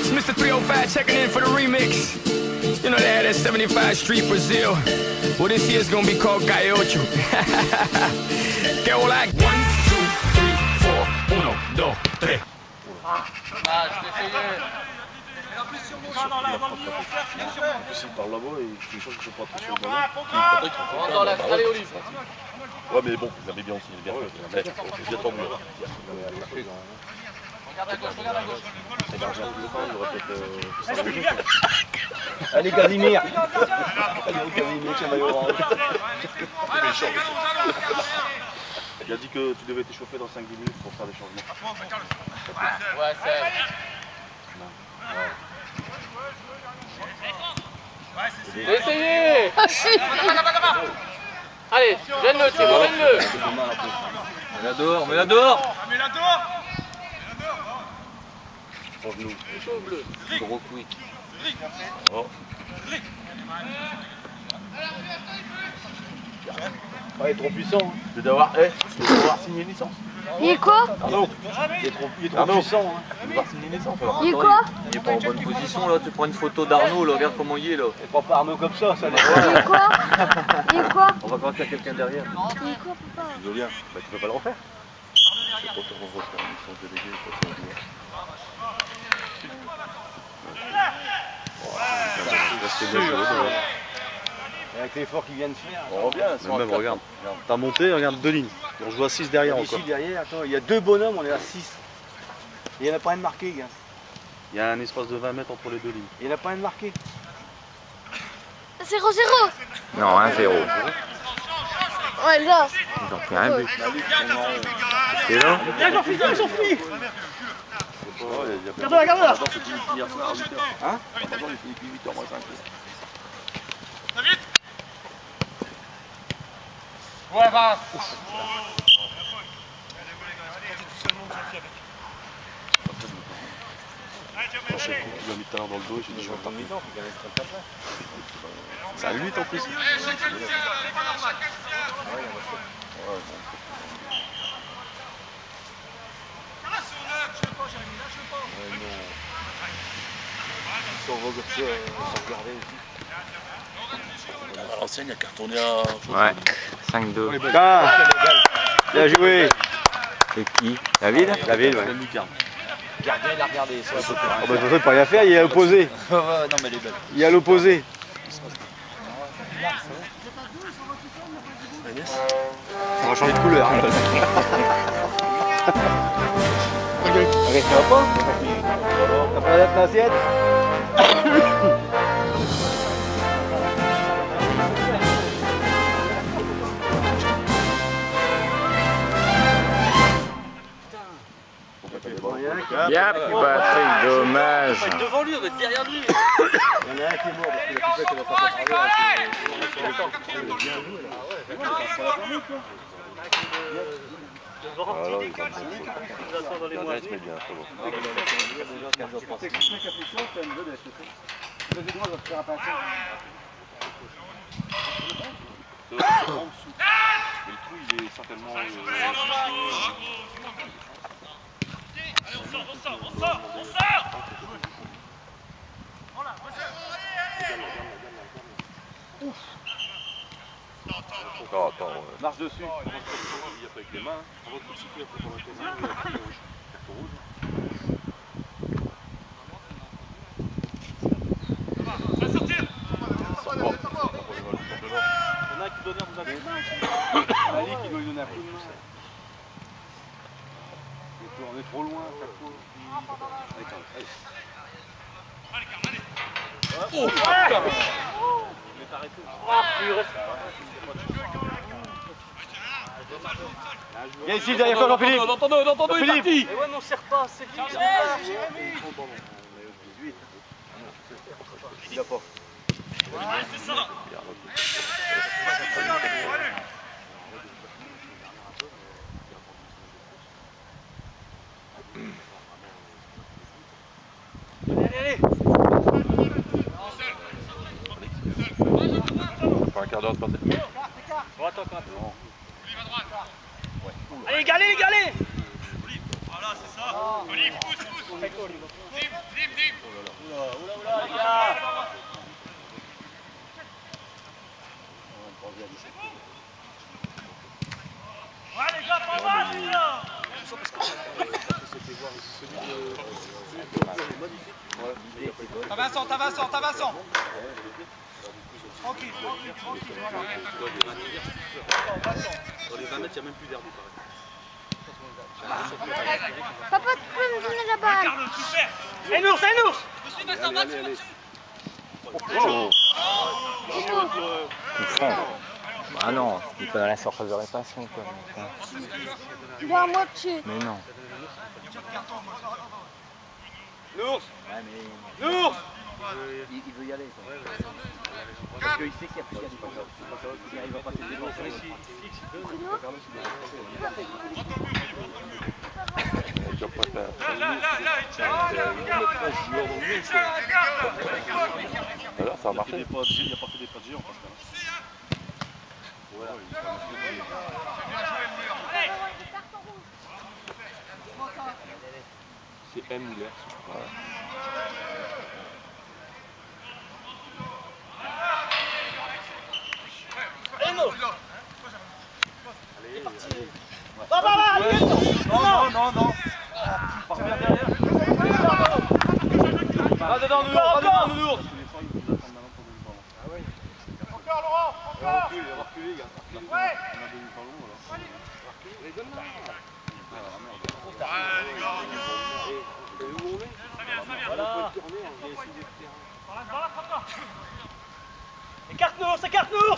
It's Mr. 305 checking in for the remix. You know they had that 75 Street Brazil. Well, this year's gonna be called Calle Ocho. Que hola. 1, 2, 3, 4. 1, 2, 3. Ah, je t'ai essayé. Il part là-bas et une fois qu'il ne faut pas toucher le ballon, On rentre dans la allez Olive. ouais, mais bon, vous avez bien aussi, bien fait. Mais j'ai bien tombé. Regarde à gauche, regarde à gauche. Allez Casimir. Allez Casimir, c'est maillot orange. Il a dit que tu devais t'échauffer dans 5-10 minutes pour faire des changements. Ouais, c'est... J'ai essayé. Allez, gêne-le Thibaut, gêne-le. Mets-la dehors, mets-la dehors. Sans genou. Chaud bleu. Gros quick. Oh. Ouais, il est trop puissant. Tu dois avoir signé une licence. Il est quoi? Arnaud, Il est trop puissant. Hein. tu dois avoir signé une licence alors. Il est quoi? Il est pas en bonne position là, tu prends une photo d'Arnaud, là, regarde comment il est là. Et pas Arnaud comme ça Il est quoi? Il est quoi? On va croire qu'il y a quelqu'un derrière. Il est quoi, papa? Désolé, bah, tu peux pas le refaire. C'est pas ton refaire une licence déléguée, quoi, c'est un Avec l'effort qu'il vient de faire. on revient, même regarde. T'as monté, regarde 2 lignes. On joue à 6 derrière Ici encore. derrière, attends, il y a 2 bonhommes, on est à 6. Il n'y en a pas un de marqué, gars. Il y a un espace de 20 mètres entre les 2 lignes. Il n'y en a pas un de marqué. 0-0. Non, 1-0. Ouais, là. Ils ont pris un but. C'est là. Viens, j'en finis, j'en finis. Garde-la, garde-la. Hein? Pardon, il finit depuis 8h, moi 5. Ouais, va. Il m'a mis tout à l'heure dans le dos et j'ai dit je vais repartir. C'est à 8 en plus. À l'ancienne, il y a cartonné à... Ouais, 5-2. Bien joué. C'est qui? David? David, ouais. Le gardien, il a regardé. Ah bah de toute façon, il ne peut rien faire, il est à l'opposé. Non, mais elle est belle. Il est à l'opposé. On va changer de couleur. Hein. Ok, ça va pas? T'as pas l'assiette? Yep, Patrick, dommage. Devant lui, on est derrière lui. Il y en a un qui est mort parce que la poupette elle va pas travailler. Mais le trou, il est certainement... Attends, Marche dessus. avec les mains, on va tout siffler après pour la carte rouge. Il y en a un qui doit venir vous accompagner. Ali qui doit lui donner un coup de main. On est trop loin à chaque fois. Oh putain! Il est arrêté. Ah purée! Viens ici derrière toi Jean-Philippe. D'entendre, il est parti! Mais ouais mais on serre pas, c'est vite. Il a pas. Ouais, c'est ça! Allez. Pas un quart d'heure de passer. Droite encore. Allez, galez! Voilà, c'est ça. Olive, pousse. Dim, dim. Oula, les gars. Ouais, les gars, pas mal, les gars. T'as Vincent. Tranquille. Dans les 20 mètres, il n'y a même plus d'herbe. Papa, tu peux me donner la balle? Regarde, super. Un ours. Ah non, il est pas dans la surface de réparation quoi. Dans la moitié. Mais non. L'ours. L'ours. Il veut y aller. Parce qu'il sait qu'il y a plus de il va passer devant. Alors ça a marché. Il n'a pas fait des pas de géant parce que. C'est M ou l'air. Non. Pars bien derrière. Va dedans, nous. Encore, Laurent. Encore. Reculez, gars. Ouais. Écarte-nous.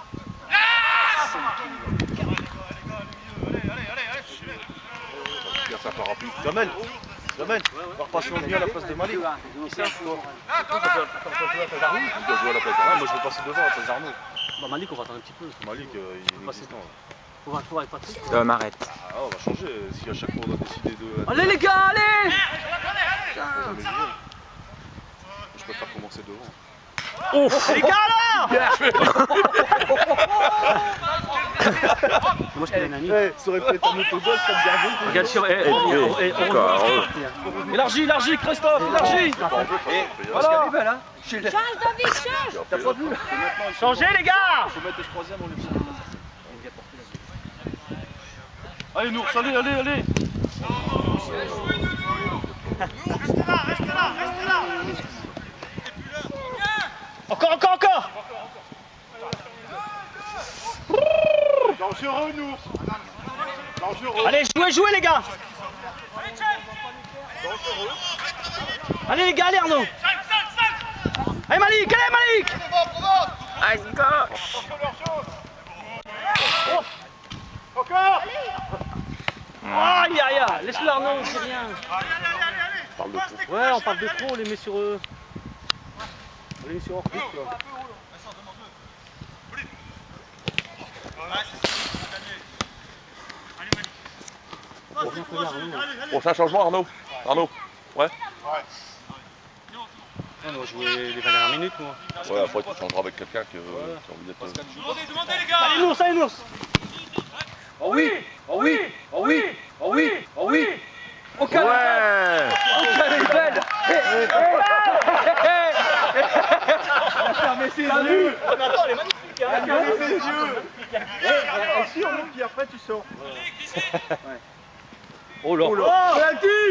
Ça part rapide. Jamel, on va repasser au milieu à la place de Malik. Qui c'est toi? Tu dois jouer à la place d'Arnaud. Moi je vais passer devant à la place d'Arnaud. Malik, on va attendre un petit peu. Malik, il est inexistant. Faut avec Patrick. M'arrête. Ah, on va changer si à chaque fois on doit décider de. Allez les gars, allez. Je préfère commencer devant. Les gars là. Moi je connais un ami. Ça aurait pu être un autogol, ça me dit. Regarde sur. Élargis, Christophe, élargis. Voilà. Change, David, change. T'as pas vu? Changez les gars. Faut mettre le troisième, on les fait. Allez, Nours, allez. Reste là. Encore. Dangereux, Nours. Allez, jouez les gars. Allez les gars, allez Arnaud. Allez Malik. À gauche. Encore. Aïe, laisse-le Arnaud, c'est rien. Parle de trop. Ouais, on parle de trop, on les met sur eux. On les met sur orbite là. Prochain changement, Arnaud. Ouais. On va jouer les 20 dernières minutes, moi. Ouais, après tu changeras avec quelqu'un qui a envie d'être. Demandez les gars. Allez, Nours. Oh oui. Oh calme. Ouais. Elle est belle. Fermez ses yeux. Attends, elle est magnifique. Fermez ses yeux. Et si on puis après tu sors. Oh là. Penalty.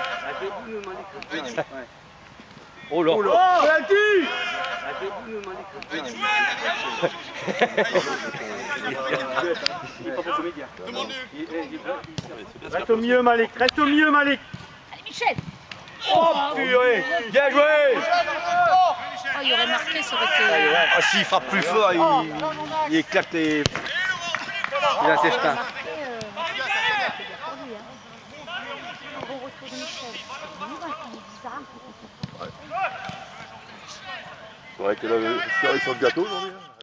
Oh là. Penalty. Reste au milieu Malik. Allez, Michel. Oh purée. Bien joué. Oh, il aurait marqué, ça aurait été... Ah s'il frappe plus fort, il éclate les. Il a ses jetons. Bon retour de Michel. C'est vrai que là, ils sont de gâteau aujourd'hui.